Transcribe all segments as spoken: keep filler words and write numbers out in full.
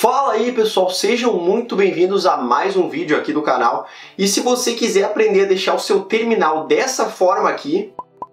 Fala aí pessoal, sejam muito bem-vindos a mais um vídeo aqui do canal. E se você quiser aprender a deixar o seu terminal dessa forma aqui,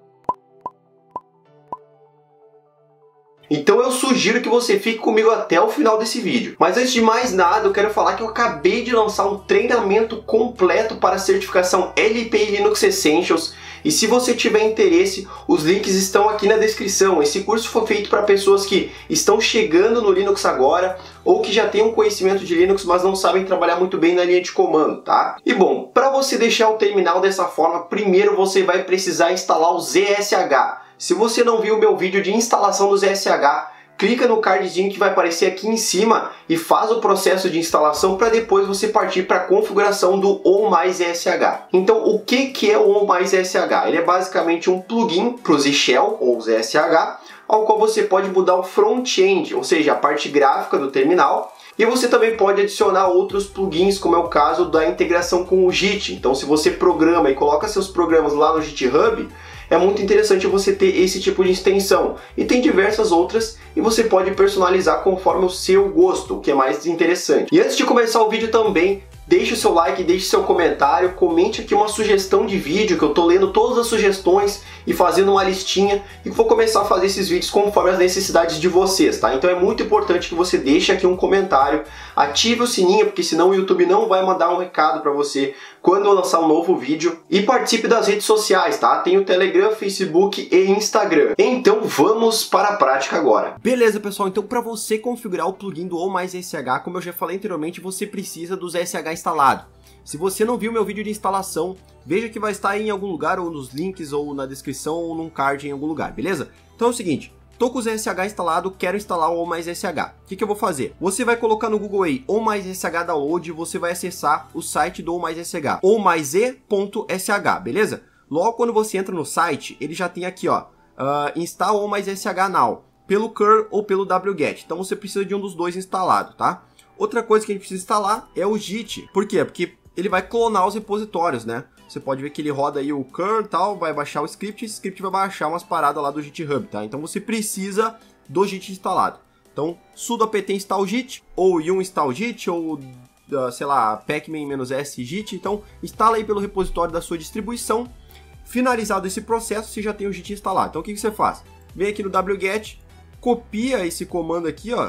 então eu sugiro que você fique comigo até o final desse vídeo. Mas antes de mais nada, eu quero falar que eu acabei de lançar um treinamento completo para a certificação L P I Linux Essentials. E se você tiver interesse, os links estão aqui na descrição. Esse curso foi feito para pessoas que estão chegando no Linux agora ou que já têm um conhecimento de Linux, mas não sabem trabalhar muito bem na linha de comando, tá? E bom, para você deixar o terminal dessa forma, primeiro você vai precisar instalar o Z S H. Se você não viu o meu vídeo de instalação do Z S H, clica no cardzinho que vai aparecer aqui em cima e faz o processo de instalação para depois você partir para a configuração do ou mais Z S H. Então, o que que é o ou mais Z S H? Ele é basicamente um plugin para o Z Shell ou Z S H, ao qual você pode mudar o front-end, ou seja, a parte gráfica do terminal. E você também pode adicionar outros plugins, como é o caso da integração com o Git. Então, se você programa e coloca seus programas lá no GitHub, é muito interessante você ter esse tipo de extensão. E tem diversas outras e você pode personalizar conforme o seu gosto, o que é mais interessante. E antes de começar o vídeo também, deixe o seu like, deixe seu comentário, comente aqui uma sugestão de vídeo, que eu tô lendo todas as sugestões e fazendo uma listinha e vou começar a fazer esses vídeos conforme as necessidades de vocês, tá? Então é muito importante que você deixe aqui um comentário, ative o sininho, porque senão o YouTube não vai mandar um recado para você quando eu lançar um novo vídeo, e participe das redes sociais, tá? Tem o Telegram, Facebook e Instagram. Então vamos para a prática agora. Beleza, pessoal, então para você configurar o plugin do ou mais Z S H, como eu já falei anteriormente, você precisa do Z S H instalado. Se você não viu meu vídeo de instalação, veja que vai estar aí em algum lugar, ou nos links, ou na descrição, ou num card em algum lugar, beleza? Então é o seguinte, tô com o Z S H instalado, quero instalar o ou mais Z S H. O que, que eu vou fazer? Você vai colocar no Google aí ou mais Z S H download e você vai acessar o site do ou mais Z S H, ou mais z ponto s h, beleza? Logo quando você entra no site, ele já tem aqui, ó, uh, install ou mais Z S H now, pelo curl ou pelo wget. Então você precisa de um dos dois instalado, tá? Outra coisa que a gente precisa instalar é o Git. Por quê? Porque ele vai clonar os repositórios, né? Você pode ver que ele roda aí o curl e tal, vai baixar o script, e esse script vai baixar umas paradas lá do GitHub, tá? Então você precisa do Git instalado. Então, sudo apt install git, ou yum install git, ou, uh, sei lá, pacman-s git. Então, instala aí pelo repositório da sua distribuição. Finalizado esse processo, você já tem o Git instalado. Então, o que, que você faz? Vem aqui no wget, copia esse comando aqui, ó,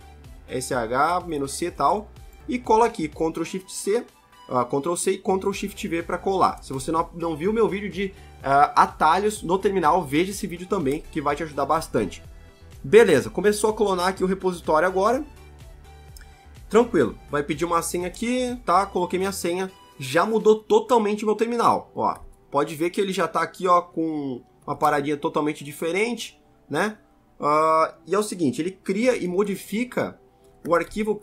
sh-c e tal, e cola aqui, control shift c, Uh, control C e control shift V para colar. Se você não, não viu meu vídeo de uh, atalhos no terminal, veja esse vídeo também, que vai te ajudar bastante. Beleza, começou a clonar aqui o repositório agora. Tranquilo, vai pedir uma senha aqui, tá? Coloquei minha senha, já mudou totalmente o meu terminal. Ó, pode ver que ele já tá aqui, ó, com uma paradinha totalmente diferente, né? Uh, e é o seguinte, ele cria e modifica o arquivo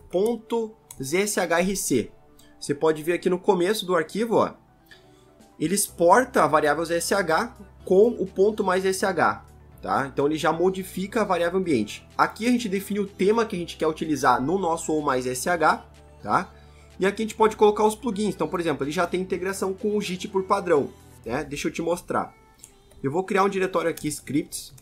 .zshrc. Você pode ver aqui no começo do arquivo, ó, ele exporta a variável Z S H com o ponto mais Z S H, tá? Então ele já modifica a variável ambiente. Aqui a gente define o tema que a gente quer utilizar no nosso ou mais Z S H, tá? E aqui a gente pode colocar os plugins. Então, por exemplo, ele já tem integração com o Git por padrão, né? Deixa eu te mostrar. Eu vou criar um diretório aqui, scripts.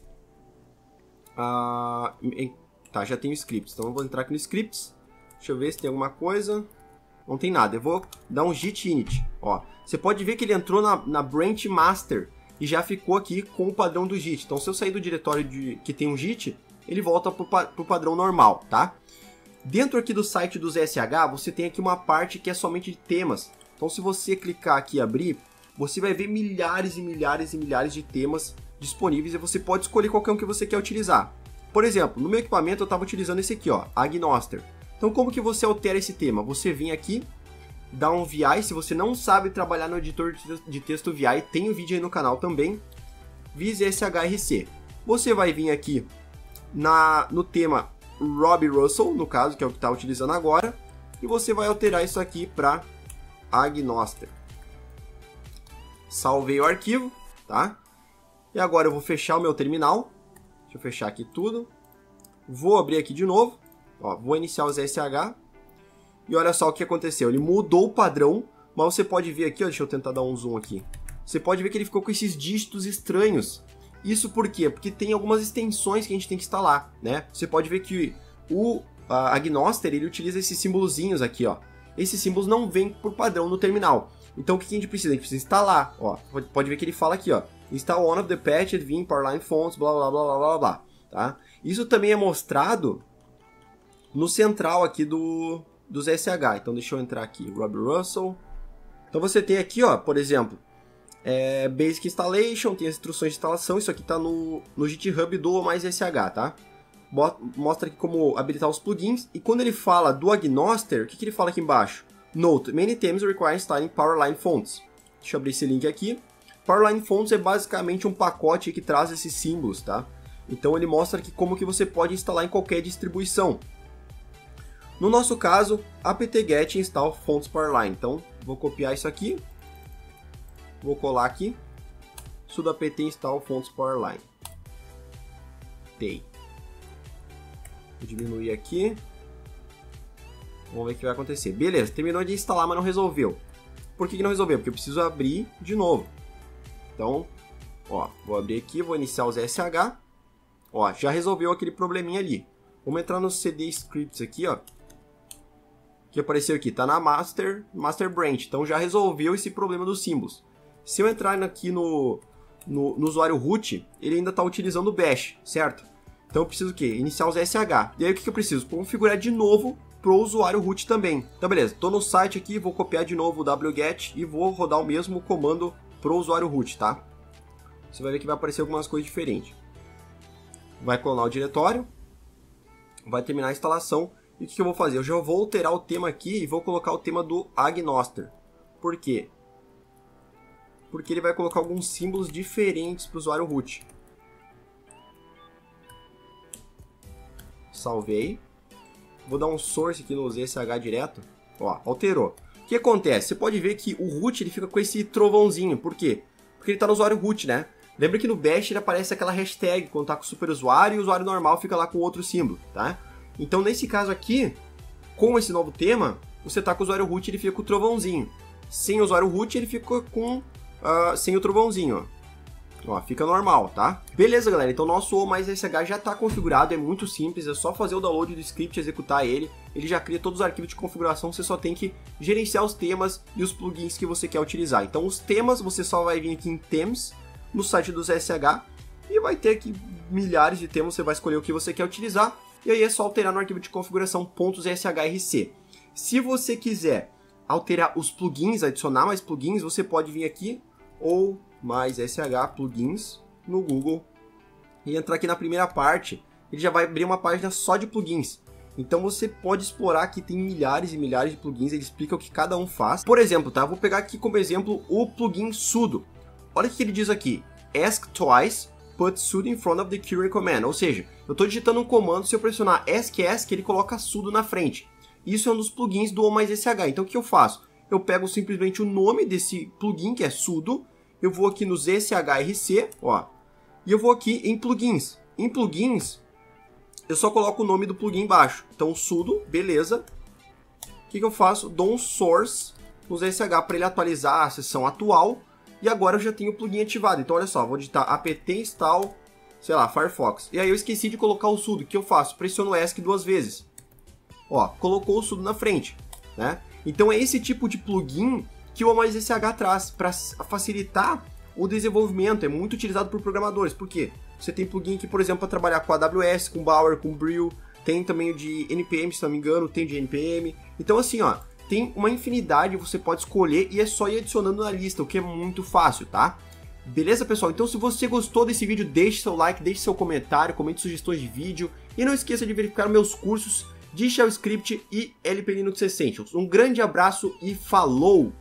Ah, em, tá, já tenho scripts. Então eu vou entrar aqui no scripts. Deixa eu ver se tem alguma coisa. Não tem nada, eu vou dar um git init, ó. Você pode ver que ele entrou na, na branch master e já ficou aqui com o padrão do Git. Então se eu sair do diretório de, que tem um Git, ele volta para o padrão normal, tá? Dentro aqui do site do Z S H, você tem aqui uma parte que é somente de temas. Então se você clicar aqui e abrir, você vai ver milhares e milhares e milhares de temas disponíveis e você pode escolher qualquer um que você quer utilizar. Por exemplo, no meu equipamento eu estava utilizando esse aqui, ó, Agnoster. Então, como que você altera esse tema? Você vem aqui, dá um V I, se você não sabe trabalhar no editor de texto V I, tem um vídeo aí no canal também, vizshrc. Você vai vir aqui na, no tema Robbie Russell, no caso, que é o que está utilizando agora, e você vai alterar isso aqui para Agnoster. Salvei o arquivo, tá? E agora eu vou fechar o meu terminal. Deixa eu fechar aqui tudo. Vou abrir aqui de novo. Ó, vou iniciar o Z S H e olha só o que aconteceu, ele mudou o padrão, mas você pode ver aqui, ó, deixa eu tentar dar um zoom aqui, você pode ver que ele ficou com esses dígitos estranhos. Isso por quê? Porque tem algumas extensões que a gente tem que instalar, né? Você pode ver que o Agnoster, ele utiliza esses símbolozinhos aqui, ó. Esses símbolos não vêm por padrão no terminal. Então o que a gente precisa? A gente precisa instalar, ó. Pode ver que ele fala aqui, ó. Install one of the patched Vim Powerline fonts, blá blá blá blá blá blá, tá? Isso também é mostrado no central aqui do, dos S H. Então deixa eu entrar aqui, Rob Russell. Então você tem aqui, ó, por exemplo, é, Basic Installation, tem as instruções de instalação. Isso aqui tá no, no GitHub do mais S H, tá? Mostra aqui como habilitar os plugins. E quando ele fala do Agnoster, o que, que ele fala aqui embaixo? Note, many themes require installing Powerline fonts. Deixa eu abrir esse link aqui. Powerline fonts é basicamente um pacote que traz esses símbolos, tá? Então ele mostra aqui como que você pode instalar em qualquer distribuição. No nosso caso, apt-get install fonts Powerline. Então, vou copiar isso aqui. Vou colar aqui. Sudo apt install fonts Powerline. Tem. Vou diminuir aqui. Vamos ver o que vai acontecer. Beleza, terminou de instalar, mas não resolveu. Por que que não resolveu? Porque eu preciso abrir de novo. Então, ó, vou abrir aqui, vou iniciar os S H. Ó, já resolveu aquele probleminha ali. Vamos entrar no C D Scripts aqui, ó. Que apareceu aqui, tá na Master, Master Branch. Então já resolveu esse problema dos símbolos. Se eu entrar aqui no, no, no usuário root, ele ainda está utilizando o bash, certo? Então eu preciso o quê? Iniciar os S H. E aí o que, que eu preciso? Configurar de novo para o usuário root também. Então beleza, estou no site aqui, vou copiar de novo o wget e vou rodar o mesmo comando para o usuário root, tá? Você vai ver que vai aparecer algumas coisas diferentes. Vai clonar o diretório, vai terminar a instalação. E o que, que eu vou fazer? Eu já vou alterar o tema aqui e vou colocar o tema do Agnoster. Por quê? Porque ele vai colocar alguns símbolos diferentes para o usuário root. Salvei. Vou dar um source aqui no Z S H direto. Ó, alterou. O que acontece? Você pode ver que o root ele fica com esse trovãozinho. Por quê? Porque ele está no usuário root, né? Lembra que no bash ele aparece aquela hashtag quando está com o superusuário e o usuário normal fica lá com outro símbolo, tá? Então nesse caso aqui, com esse novo tema, você está com o usuário root e ele fica com o trovãozinho. Sem o usuário root ele fica com uh, sem o trovãozinho, ó. Ó, fica normal, tá? Beleza, galera, então nosso O mais S H já está configurado, é muito simples, é só fazer o download do script, executar ele, ele já cria todos os arquivos de configuração, você só tem que gerenciar os temas e os plugins que você quer utilizar. Então os temas, você só vai vir aqui em Themes, no site dos S H, e vai ter aqui milhares de temas, você vai escolher o que você quer utilizar, e aí é só alterar no arquivo de configuração .shrc. Se você quiser alterar os plugins, adicionar mais plugins, você pode vir aqui, ou mais sh plugins no Google e entrar aqui na primeira parte, ele já vai abrir uma página só de plugins. Então você pode explorar aqui, tem milhares e milhares de plugins, ele explica o que cada um faz. Por exemplo, tá? Vou pegar aqui como exemplo o plugin sudo. Olha o que ele diz aqui, ask twice, put sudo in front of the query command, ou seja, eu estou digitando um comando, se eu pressionar ask ask, ele coloca sudo na frente. Isso é um dos plugins do O mais S H, então o que eu faço? Eu pego simplesmente o nome desse plugin, que é sudo, eu vou aqui no Z S H R C, ó, e eu vou aqui em plugins. Em plugins, eu só coloco o nome do plugin embaixo. Então, sudo, beleza. O que, que eu faço? Dou um source no Z S H para ele atualizar a seção atual. E agora eu já tenho o plugin ativado. Então, olha só, vou digitar apt install, sei lá, Firefox. E aí eu esqueci de colocar o sudo. O que eu faço? Pressiono ESC duas vezes. Ó, colocou o sudo na frente, né? Então, é esse tipo de plugin que o O mais S H traz para facilitar o desenvolvimento. É muito utilizado por programadores. Por quê? Você tem plugin aqui, por exemplo, para trabalhar com A W S, com Bower, com Brew. Tem também o de N P M, se não me engano, tem de N P M. Então, assim, ó, tem uma infinidade, você pode escolher e é só ir adicionando na lista, o que é muito fácil, tá? Beleza, pessoal? Então, se você gostou desse vídeo, deixe seu like, deixe seu comentário, comente sugestões de vídeo e não esqueça de verificar meus cursos de Shell Script e L P Linux Essentials. Um grande abraço e falou!